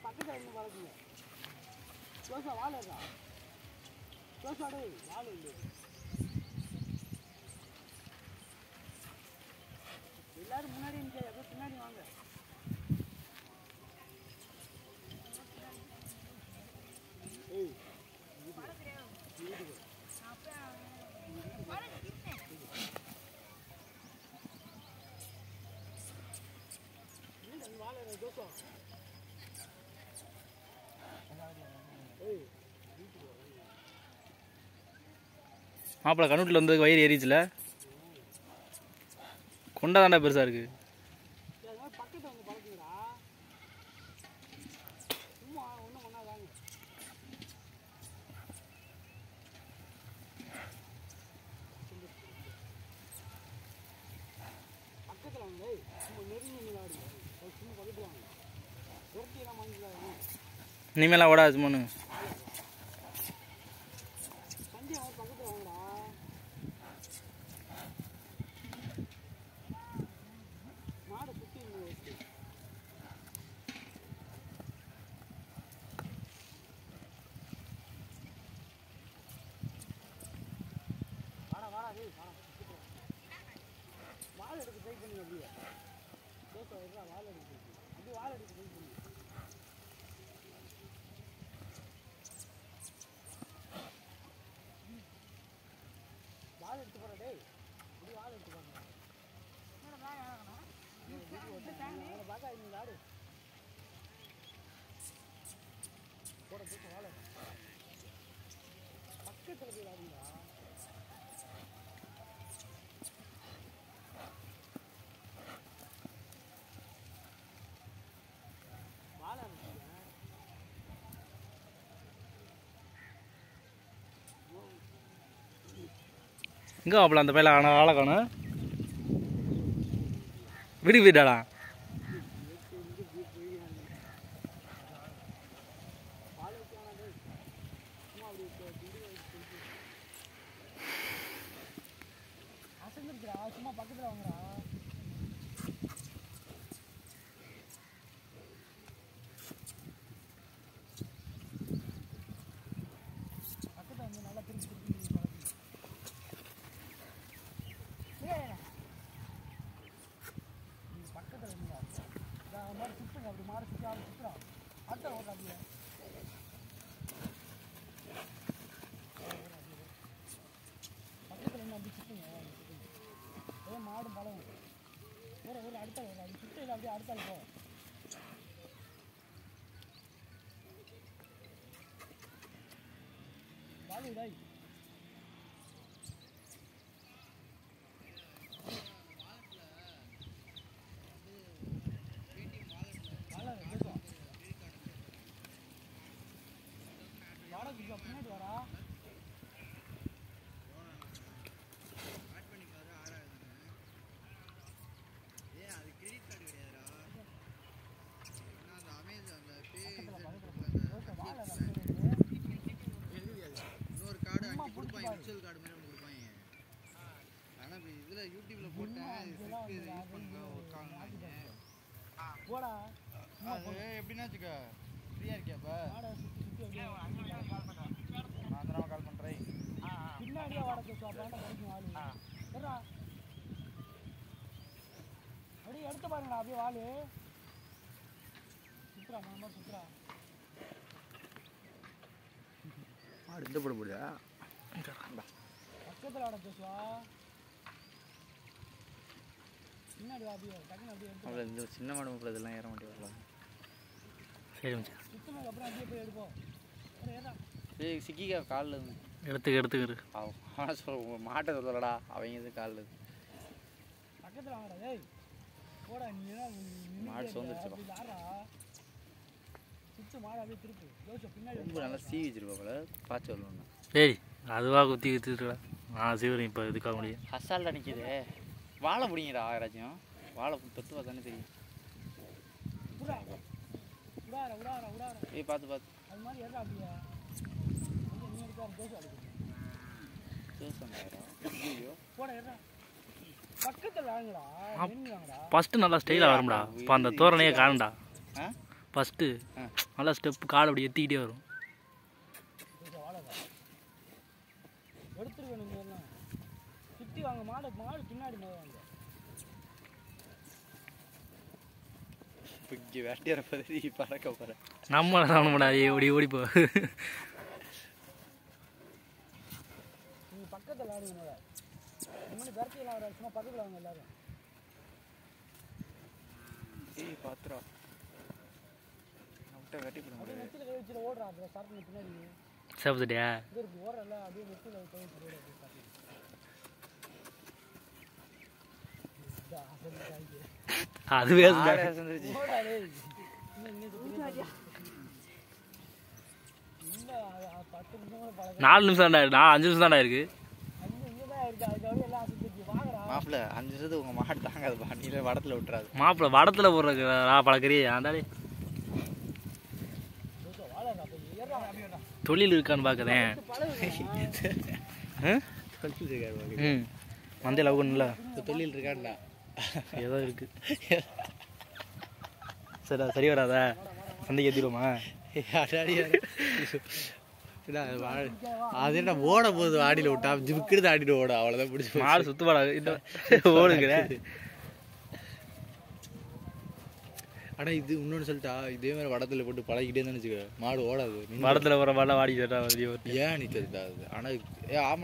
பக்கத்துல இருந்து வளர்க்குங்க. ஜோசா வாழறா. ஜோசா டேய் வாழ இல்ல. எல்லாரும் முன்னாடி நிங்க, அப்படியே பின்னாடி வாங்க. ஏய் வளர்க்கறியா? அப்ப வளர்க்கிட்டேன். நீ வாழற ஜோசா. மாப்பிள்ள கண்ணுட்டில் வந்து வயிறு ஏறிச்சுல, கொண்டா தாண்டா பெருசா இருக்கு. பக்கத்துல வந்து பழக்குங்கடா. சும்மா ஒன்றும் ஒன்றா வாங்க. பக்கத்தில் வாங்க. சும்மா நெருங்கி விளையாடுங்க. சும்மா பக்கத்தில் வாங்க. விரட்டியெல்லாம் வாங்கிக்கலாம். இனிமேலாம் ஓடாது சும்மானு. சஞ்சய் அவர் பக்கத்தில் வாங்கடா. மாடை சுற்றி வச்சு வாடா வாடா டேய் வாடா. வாழை எடுக்க ட்ரை பண்ணுங்க. அப்படியே தோசை வருதா? வாழை எடுக்க அப்படியே வாழை எடுக்க ட்ரை பண்ணுங்க. வாழை எடுத்து போற டேய். இப்படி வாழை எடுத்து போறேன். பார்த்தா நீங்க ஆடு போட தூக்க வாழை பக்கத்தில் போய் ஆடுங்களா. வாழை எங்கே மாப்பிள்ள அந்த பையில ஆளை காணும். வீட்டுக்கு போயிட்டாடா. சும்மா பக்கத்தில் வாங்குறா. பக்கத்தில் வந்து நல்லா திருப்பி திருப்பி பக்கத்தில் இருந்தா மாதிரி சுற்றுங்க. அப்படி மாற சுற்றா சுற்றுறா. அடுத்த ஓட்ட அப்படியே பக்கத்தில் என்ன அப்படி சுற்றுங்க. அதே மாடும் பழம் ஒரு அடுத்த ஒரு அப்படி சுற்று அப்படியே அடுத்தால் போ. வாழை இதாய் பின்னாடி வரா. இன்னொரு கார்டு அங்கே கொடுப்பாங்க, விர்ச்சுவல் கார்டு மாதிரி ஒன்று கொடுப்பாங்க. ஆனால் இப்போ இதில் யூடியூப்பில் போட்டேன் போடா. அது எப்படின்னா வச்சுக்க, ஃப்ரீயாக இருக்கியாப்பா? நான் தடவை கால் பண்ணுறேன். பின்னாடியே வாட கிடைக்கும் ஆளு. சரிடா அப்படியே எடுத்து பாருங்கடா. அப்படியே வாழு சுற்றுறா. மாதிரி சுற்றுறா. மாடு இந்த போட முடியா? பக்கத்தில் வாட பேசுவா. பின்னாடி வா. அப்படியே டக்குன்னு அப்படியே எடுத்து. இந்த சின்ன மாடு மாப்பிள்ள இதெல்லாம் ஏற மாட்டேன் வரலாம். சரி மச்சான். சுற்றுனதுக்கு அப்புறம் அப்படியே போய் எடுப்போம். ஏதா ஏய் சிக்கிக்கா காலில் இருந்து எடுத்துக்கிரு. அவனை சொல்ல மாட்டை சொல்லலடா. அவங்க இது காலில் பக்கத்தில் வாங்கடா. ஏய் போடா. நீ மாடு சோந்துருச்சுப்பா. யாரா சுற்று மாடு அப்படியே திருப்பு. யோசிச்சு பின்னாடி ரொம்ப நல்லா சீவி வச்சிருப்பாங்கள பாய்ச்சி வரணும்னா. ஏய் அதுவாக குத்தி வித்துட்டுடா. நான் சீவரம் இப்போ இதுக்காக முடியும். அசால்ட்டாக நிற்கிது. வாழை பிடிங்கடா யாராச்சும். வாழை தொட்டு பார்த்தானே தெரியும். ஏய் பார்த்து அது மாதிரி ஏறா அப்படியே. நீ எடுத்தா தோசை போட ஏறா. பக்கத்தில் வாங்கடா. ஃபஸ்ட்டு நல்லா ஸ்டைலாக வரும்டா. இப்போ அந்த தோரணையே காணும்டா. ஃபஸ்ட்டு நல்லா ஸ்டெப்பு கால் அப்படி எத்திக்கிட்டே வரும். எடுத்துருவேன் நீங்கள் எல்லாம் சுற்றி வாங்க மாடு பின்னாடி வாங்க. இங்கே வேட்டையார பதவி பறக்க போகிறேன். நம்மளை சாப்பிட முடியாது, ஓடி ஓடிப்போ. நீங்கள் பக்கத்தில் ஆடுங்க, இந்த விரட்டியெல்லாம் வர சும்மா பக்கத்தில் வாங்க எல்லாரும். பாத்துரா வெட்டி அப்படியே நெத்தியில் கை வச்சுட்டு ஓடுறா. அப்படியே சரக்கு பின்னாடி சாப்பிட்டுட்டியா? இது இருக்கு ஓடுறல, அப்படியே நெத்தியில் கை வச்சுட்டு ஓடுற. அதுவே இல்லை 4 நிமிஷம் தான்டா, 5 நிமிஷம் தான்டா இருக்கு. மாப்பிள்ள 5 நிமிஷத்துக்கு உங்கள் மாடு தாங்காதுப்பா, நீல வடத்தில் விட்டுறாது. மாப்பிள்ள வடத்தில் போடுற பழக்கறியே ஆண்டாலே தொழில் இருக்கான்னு பார்க்குறேன். மந்தையில் அவுக்கணும்ல, தொழில் இருக்காண்டா ஏதோ இருக்கு. சரி வராதா? சந்தைக்கு ஏற்றிடுவோமா? அது என்ன ஓட போகுது, ஆடியில் விட்டா ஜிப்புக்கிட்டு ஆடிட்டு ஓட, அவ்வளோதான் பிடிச்சி. மாடு சுத்தமாடா ஓடுங்கிறேன். ஆனால் இது இன்னொன்று சொல்லிட்டா, இதே மாதிரி வடத்தில் போட்டு பழகிட்டே தான் வச்சுக்க, மாடு ஓடாது. வடத்தில் போகிற மாடெலாம் வாடி சொல்லிட்டா. ஏன் நீ தெரியுதா? ஆனால் ஆமாம்.